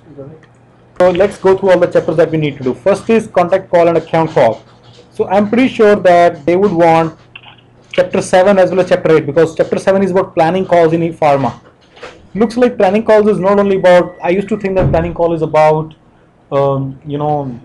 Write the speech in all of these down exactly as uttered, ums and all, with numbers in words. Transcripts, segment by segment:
So let's go through all the chapters that we need to do. First is contact call and account call. So I'm pretty sure that they would want chapter seven as well as chapter eight, because chapter seven is about planning calls in e-pharma. Looks like planning calls is not only about, I used to think that planning call is about, um, you know,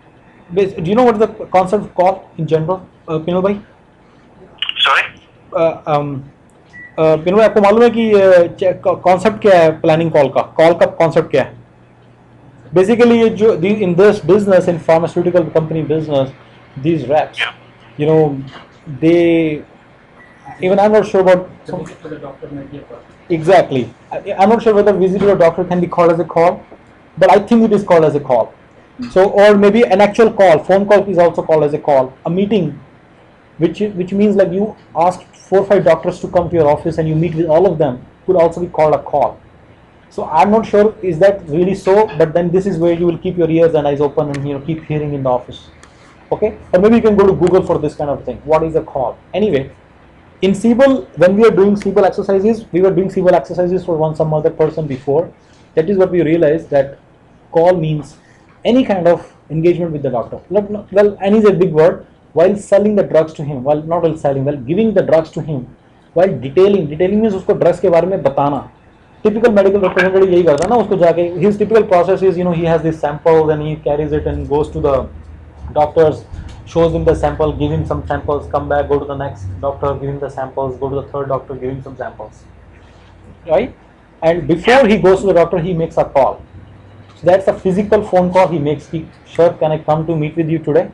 do you know what is the concept of call in general, uh, Pinal bhai? Sorry? Uh, um, uh, Pinal bhai, आपको मालूम है कि concept क्या है planning call का call का concept क्या है? Basically, in this business, in pharmaceutical company business, these reps, Yeah. you know, they, even I'm not sure about some, visit to the doctor might be a call. Exactly. I, I'm not sure whether visit to a doctor can be called as a call, but I think it is called as a call. So, or maybe an actual call, phone call is also called as a call. A meeting, which which means like you ask four or five doctors to come to your office and you meet with all of them, could also be called a call. So I'm not sure is that really so, but then this is where you will keep your ears and eyes open and you know keep hearing in the office. Okay, or maybe you can go to Google for this kind of thing. What is a call? Anyway, in C B I L, when we are doing C B I L exercises, we were doing C B I L exercises for one some other person before. That is what we realized, that call means any kind of engagement with the doctor. Well, any is a big word. While selling the drugs to him, while not while selling, while giving the drugs to him, while detailing, detailing means उसको drugs के बारे में बताना. Typical medical representative यही करता है ना, उसको जाके his typical process is, you know, he has this sample and he carries it and goes to the doctors, shows him the sample, give him some samples, come back, go to the next doctor, give him the samples, go to the third doctor, give him some samples, right? And before he goes to the doctor, he makes a call. So that's a physical phone call he makes. He, sure, can I come to meet with you today?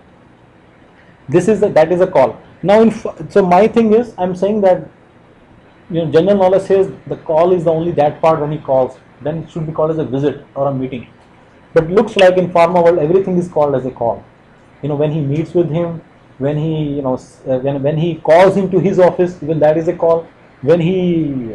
This is a, that is a call. Now, in, so my thing is, I'm saying that, you know, general knowledge says the call is the only that part when he calls. Then it should be called as a visit or a meeting. But looks like in pharma world, everything is called as a call. You know, when he meets with him, when he, you know, uh, when when he calls him to his office, even that is a call. When he,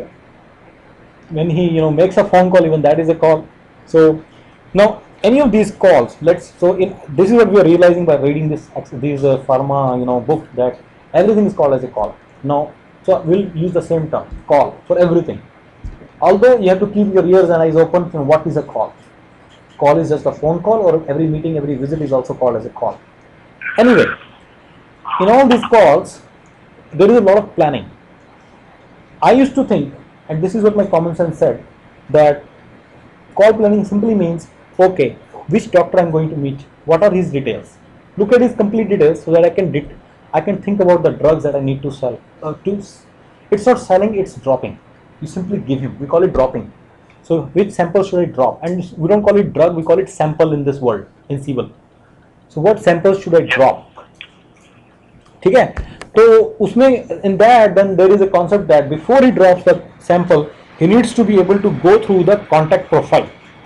when he, you know, makes a phone call, even that is a call. So now any of these calls, let's. So in this is what we are realizing by reading this these uh, pharma, you know, book, that everything is called as a call. Now. So we'll use the same term, call, for everything. Although you have to keep your ears and eyes open for what is a call. Call is just a phone call, or every meeting, every visit is also called as a call. Anyway, in all these calls, there is a lot of planning. I used to think, and this is what my common sense said, that call planning simply means, okay, which doctor I'm going to meet, what are his details. Look at his complete details so that I can det I can think about the drugs that I need to sell. Uh, to, it's not selling, it's dropping. You simply give him. We call it dropping. So which sample should I drop? And we don't call it drug, we call it sample in this world, in C B I L. So what samples should I drop? ठीक है? तो उसमें, in that, then there is a concept that before he drops the sample, he needs to be able to go through the contact profile.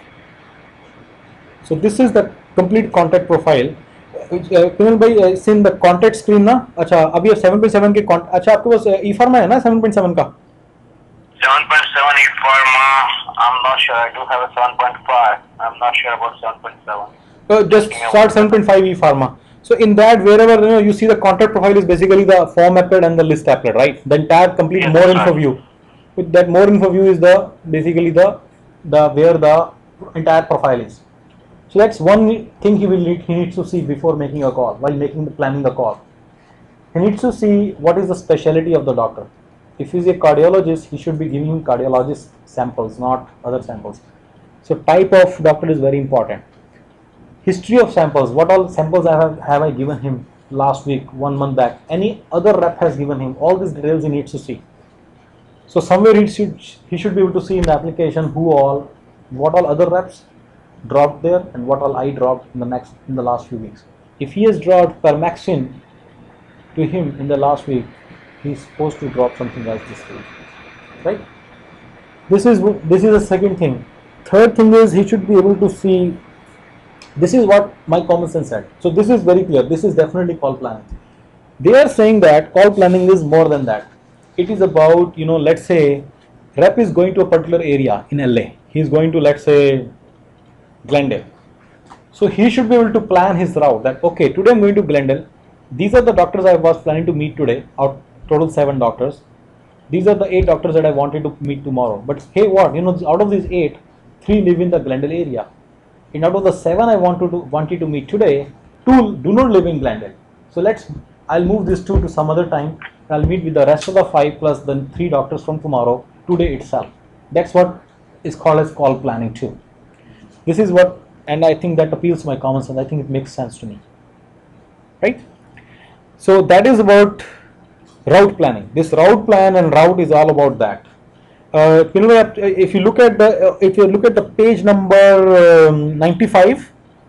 So this is the complete contact profile. Pinal भाई सिन the contact screen ना, अच्छा अभी seven point seven के, अच्छा आपके पास e pharma है ना सेवन पॉइंट सेवन का? seven point seven e pharma, I'm not sure. I do have a seven point five. I'm not sure about seven point seven. So just start seven point five e pharma. So in that, wherever you know you see the contact profile is basically the form applet and the list applet, right? The entire complete Yes, more right. info view. With that more info view is the basically the the where the entire profile is. So that's one thing he will need, he needs to see before making a call, while making the planning the call. He needs to see what is the specialty of the doctor. If he is a cardiologist, he should be giving him cardiologist samples, not other samples. So type of doctor is very important. History of samples, what all samples I have, have I given him last week, one month back, any other rep has given him, all these details he needs to see. So somewhere he should, he should be able to see in the application who all, what all other reps dropped there and what all I dropped in the next in the last few weeks. If he has dropped Permaxin to him in the last week, he is supposed to drop something else this week, right? This is this is the second thing. Third thing is he should be able to see. This is what my common sense said. So this is very clear. This is definitely call planning. They are saying that call planning is more than that. It is about, you know, let's say rep is going to a particular area in L A. He is going to, let's say, Glendale. So he should be able to plan his route that, okay, today I'm going to Glendale. These are the doctors I was planning to meet today, out total seven doctors. These are the eight doctors that I wanted to meet tomorrow. But hey, what, you know, out of these eight, three live in the Glendale area. and out of the seven I want to do, wanted to meet today, two do not live in Glendale. So let's, I'll move these two to some other time. I'll meet with the rest of the five plus the three doctors from tomorrow, today itself. That's what is called as call planning too. This is what, and I think that appeals to my common sense. I think it makes sense to me, right? So that is about route planning. This route plan and route is all about that. Uh, you know, if you look at the if you look at the page number um, ninety-five.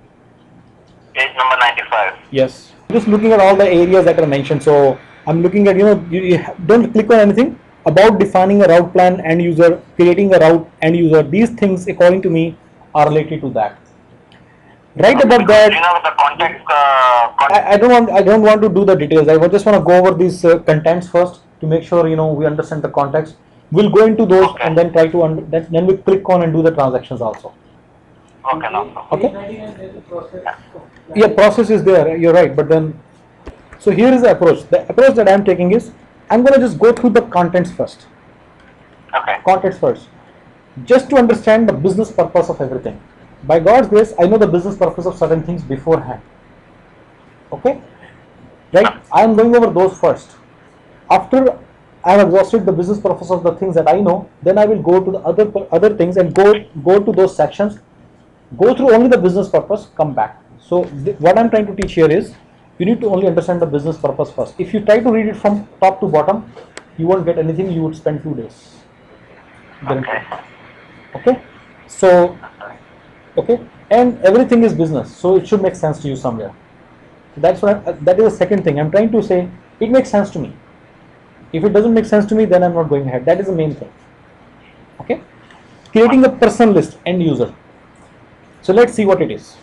Page number ninety-five. Yes. Just looking at all the areas that are mentioned. So I'm looking at, you know, you, you don't click on anything about defining a route plan, end user, creating a route, end user. These things, according to me, are related to that. Right about that. You know the context. Uh, context. I, I don't want. I don't want to do the details. I just want to go over these uh, contents first to make sure, you know, we understand the context. We'll go into those okay. and then try to under, then, then we click on and do the transactions also. Okay, no. Okay. Yeah, process is there. You're right, but then, so here is the approach. The approach that I'm taking is, I'm going to just go through the contents first. Okay. Contents first, just to understand the business purpose of everything. By God's grace, I know the business purpose of certain things beforehand. Okay, right? I'm going over those first. After I have exhausted the business purpose of the things that I know, then I will go to the other other things and go go to those sections, go through only the business purpose, come back. So what I'm trying to teach here is, you need to only understand the business purpose first. If you try to read it from top to bottom, you won't get anything. You would spend two days. Okay. Okay. So, okay, and everything is business, so it should make sense to you somewhere. That's what I, that is the second thing I'm trying to say. It makes sense to me. If it doesn't make sense to me, then I'm not going ahead. That is the main thing. Okay, creating a person list, end user. So let's see what it is.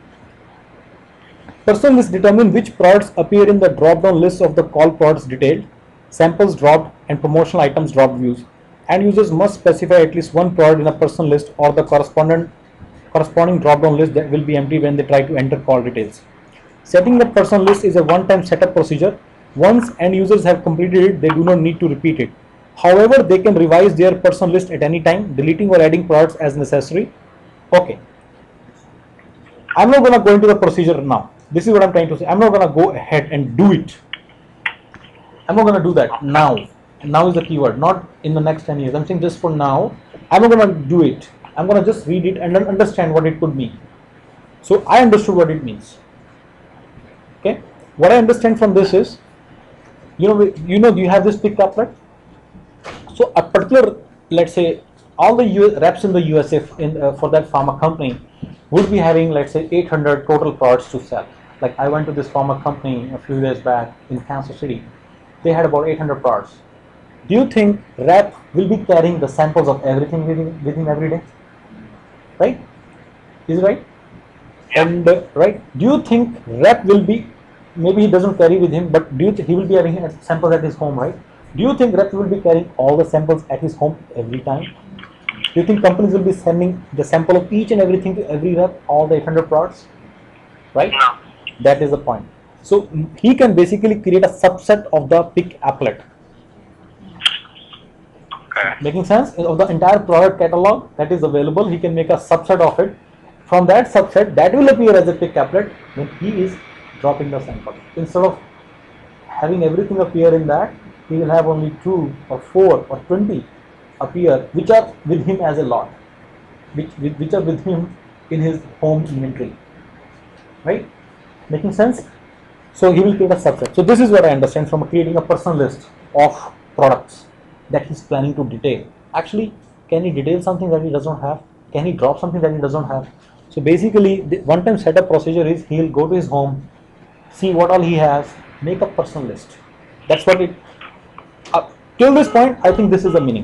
Person list determine which products appear in the drop-down list of the call products detailed, samples dropped, and promotional items dropped views. End users must specify at least one product in a person list or the correspondent corresponding drop-down list that will be empty when they try to enter call details. Setting the person list is a one-time setup procedure. Once end users have completed it, they do not need to repeat it. However, they can revise their person list at any time, deleting or adding products as necessary. Okay. I'm not going to go into the procedure now. This is what I'm trying to say. I'm not going to go ahead and do it. I'm not going to do that now. Now is the keyword, not in the next ten years. I'm saying just for now. I'm not going to do it. I'm going to just read it and then understand what it could mean. So I understood what it means. Okay. What I understand from this is, you know, you know, you have this pick couplet. So a particular, let's say, all the U S, reps in the U S A in, uh, for that pharma company would be having, let's say, eight hundred total products to sell. Like I went to this pharma company a few years back in Kansas City. They had about eight hundred products. Do you think rep will be carrying the samples of everything with him, with him every day? Right? Is it right? Yeah. And uh, right? Do you think rep will be, maybe he doesn't carry with him, but do you th he will be having samples at his home, right? Do you think rep will be carrying all the samples at his home every time? Do you think companies will be sending the sample of each and everything to every rep, all the eight hundred products? Right? No. That is the point. So he can basically create a subset of the pick applet. Okay. Making sense? Of the entire product catalog that is available, he can make a subset of it. From that subset, that will appear as a pick applet when he is dropping the sample. Instead of having everything appear in that, he will have only two or four or twenty appear, which are with him as a lot, which, which are with him in his home inventory. Right? Making sense? So he will create a subset. So this is what I understand from creating a personal list of products that he's planning to detail. Actually, can he detail something that he does not have? Can he drop something that he does not have? So basically, the one-time setup procedure is he'll go to his home, see what all he has, make a personal list. That's what it. Uh, till this point, I think this is the meaning.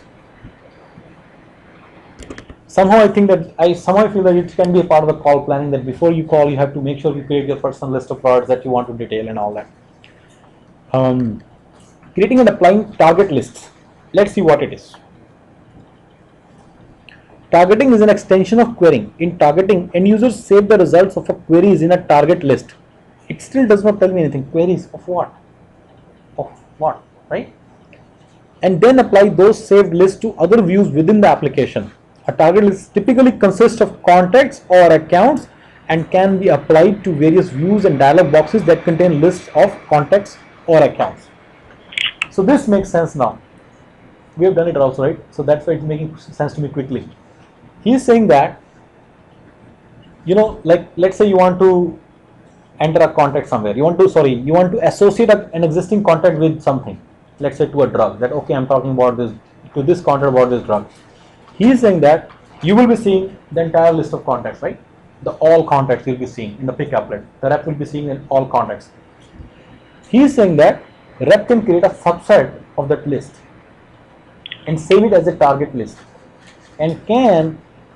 Somehow I think that I somehow feel that it can be a part of the call planning, that before you call, you have to make sure you create your personal list of products that you want to detail and all that. Um, creating and applying target lists. Let's see what it is. Targeting is an extension of querying. In targeting, end users save the results of a queries in a target list. It still does not tell me anything. Queries of what? Of what? Right? And then apply those saved lists to other views within the application. A target list typically consists of contacts or accounts and can be applied to various views and dialog boxes that contain lists of contacts or accounts. So this makes sense now. We have done it also, right? So that's why it's making sense to me quickly. He's saying that, you know, like let's say you want to enter a contact somewhere. You want to, sorry, you want to associate a, an existing contact with something. Let's say to a drug. That okay, I'm talking about this to this contact about this drug. He is saying that you will be seeing the entire list of contacts, right? The all contacts you'll be seeing in the pick applet. The rep will be seeing in all contacts. He is saying that rep can create a subset of that list and save it as a target list and can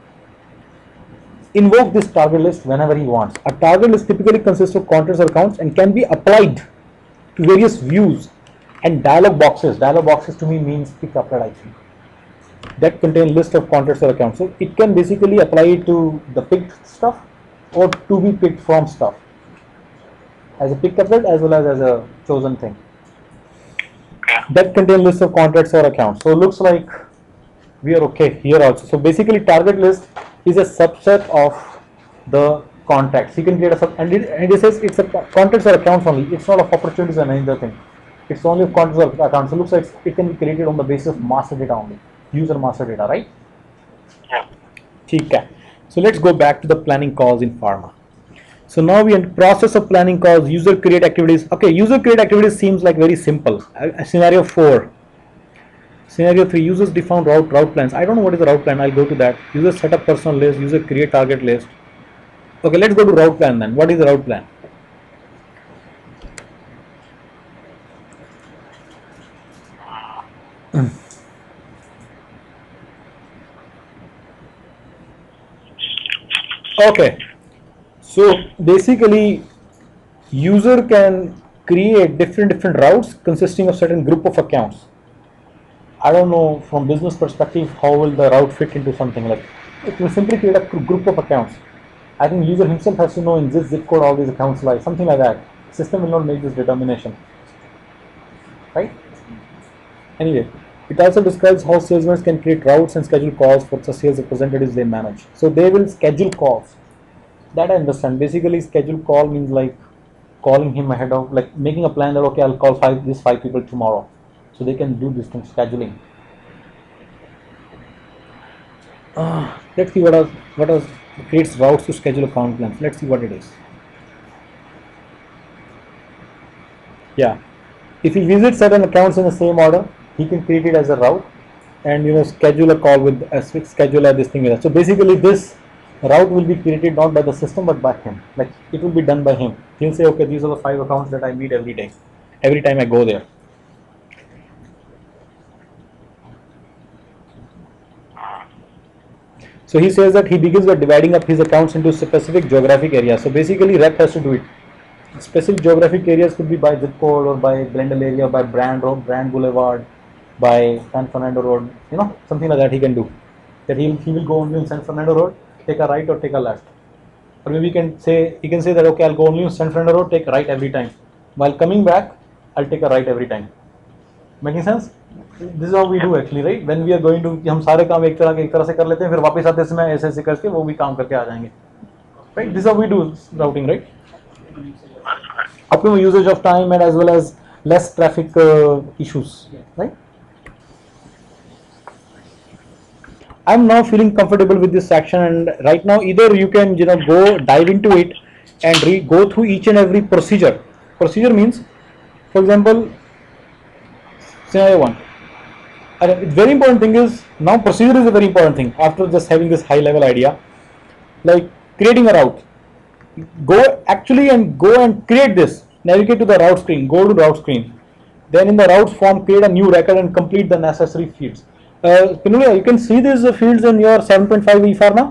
invoke this target list whenever he wants. A target list typically consists of contacts or accounts and can be applied to various views and dialog boxes. Dialog boxes to me means pick applet, I think, that contain list of contacts or accounts. So it can basically apply it to the picked stuff or to be picked from stuff as a pick applet as well as as a chosen thing that contain list of contacts or accounts. So it looks like we are okay here also. So basically target list is a subset of the contacts. He can create a sub and it, and it says it's a contacts or accounts only. It's not of opportunities and any other thing. It's only of contacts or accounts. So it looks like it can be created on the basis of master data only. User master data, right? Yeah. Okay. So let's go back to the planning calls in pharma. So now we are in process of planning calls, user create activities. Okay, user create activities seems like very simple. Uh, scenario four. Scenario three, users define route route plans. I don't know what is the route plan. I'll go to that. User set up personal list, user create target list. Okay, let's go to route plan then. What is the route plan? Okay, so basically user can create different different routes consisting of certain group of accounts. I don't know from business perspective how will the route fit into something like it will simply create a group of accounts. I think user himself has to know in this zip code all these accounts lie, something like that. System will not make this determination, right? Anyway, it also describes how salesmen can create routes and schedule calls for the sales representatives they manage. So they will schedule calls. That I understand. Basically, schedule call means like calling him ahead of, like making a plan that okay, I'll call five these five people tomorrow, so they can do this thing scheduling. Uh, let's see what else. What else creates routes to schedule account plans. Let's see what it is. Yeah, if he visits certain accounts in the same order, he can create it as a route and you know schedule a call with a scheduler this thing with us. So basically this route will be created not by the system but by him. Like it will be done by him. He'll say okay, these are the five accounts that I meet every day, every time I go there. So he says that he begins by dividing up his accounts into specific geographic areas. So basically rep has to do it. Specific geographic areas could be by zip code or by Glendale area, by Brand Road, Brand Boulevard, by San Fernando Road, you know, something like that he can do. That he he will go only on San Fernando Road, take a right or take a left. Or maybe he can say he can say that okay, I'll go only on San Fernando Road, take a right every time. While coming back, I'll take a right every time. Making sense? This is how we do actually, right? When we are going to, हम सारे काम एक तरह के एक तरह से कर लेते हैं, फिर वापस आते समय ऐसे ऐसे करके वो भी काम करके आ जाएंगे. Right? This is how we do routing, right? Optimum usage of time and as well as less traffic uh, issues, right? I'm now feeling comfortable with this section, and right now either you can you know go dive into it and re go through each and every procedure. Procedure means, for example, scenario one. A very important thing is now procedure is a very important thing. After just having this high level idea, like creating a route. Go actually and go and create this. Navigate to the route screen. Go to route screen. Then in the routes form, create a new record and complete the necessary fields. Uh, Pinulia, you can see these uh, fields in your seven point five ePharma?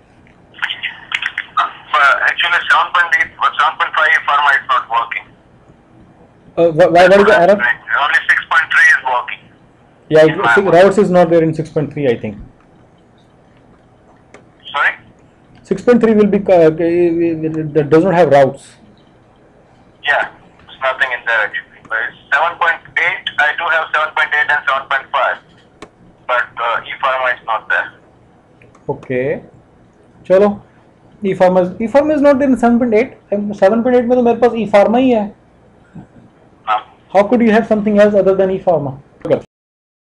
Uh, actually, seven point eight, seven point five ePharma is not working. Uh, why, what is the error? Only six point three is working. Yeah, it, routes is not there in six point three, I think. Sorry? six point three will be, uh, that does not have routes. Yeah, there's nothing in there actually. But seven point eight, I do have seven point eight and seven point five. But uh, ePharma is not there. Okay चलो e pharma e pharma is not in seven point eight seven point eight में तो मेरे पास e pharma ही है. हाँ. How could you have something else other than e pharma?